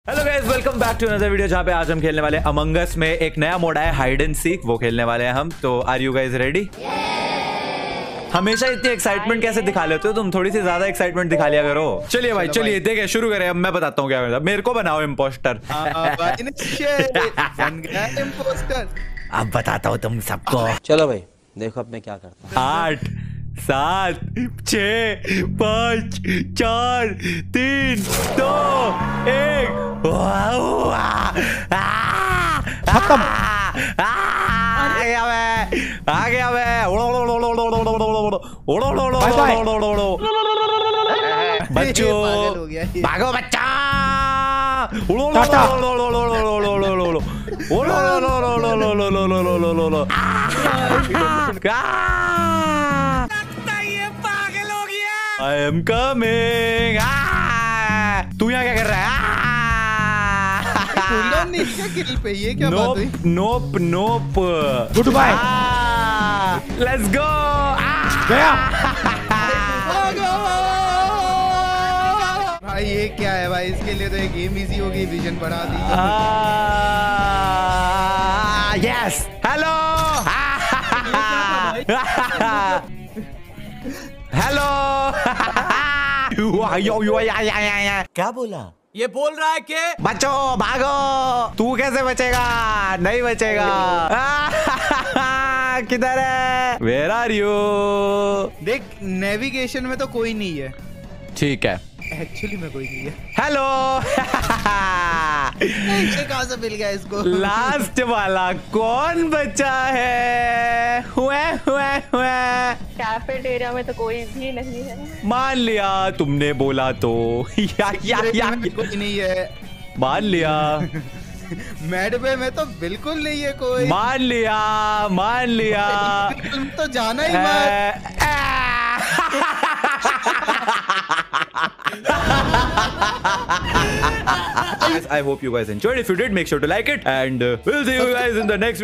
Hello guys, welcome back to another video जहाँ पे आज हम खेलने वाले अमंग अस में एक नया मोड है हाइड एंड सीक। वो खेलने वाले हैं हम। तो आर यू गाइस रेडी? हमेशा इतनी एक्साइटमेंट कैसे दिखा लेते हो तुम? थोड़ी सी ज्यादा एक्साइटमेंट दिखा लिया करो। चलिए भाई, चलिए देखे शुरू करें। अब मैं बताता हूँ क्या करता। मेरे को बनाओ इम्पोस्टर। अब बताता हूँ तुम सबको। चलो भाई देखो अब मैं क्या करता हूँ। 8 7 6 5 4 3 2 1 खत्म। आ गया मैं। बच्चों भागो बच्चा। I am coming. तू यहाँ क्या कर रहा है? ये क्या बात हुई? Nope nope. Good bye. Let's go. गया। भाई ये क्या है भाई? इसके लिए तो एक गेम इजी होगी। विजन बढ़ा दी। Yes hello. हेलो। क्या बोला? ये बोल रहा है कि बचो भागो। तू कैसे बचेगा? नहीं बचेगा। किधर है? Where are you? देख नेविगेशन में तो कोई नहीं है। ठीक है, एक्चुअली में कोई नहीं है। हेलो। ये कहाँ से मिल गया इसको? लास्ट वाला कौन बचा है? हुए कैफेटेरिया में तो कोई भी नहीं है। मान लिया तुमने बोला तो। कोई नहीं है। मान लिया। मैडवे में तो बिल्कुल नहीं है कोई। मान लिया। तुम तो जाना ही मत। I hope you guys enjoyed. If you did, make sure to like it, and we'll see you guys in the next video.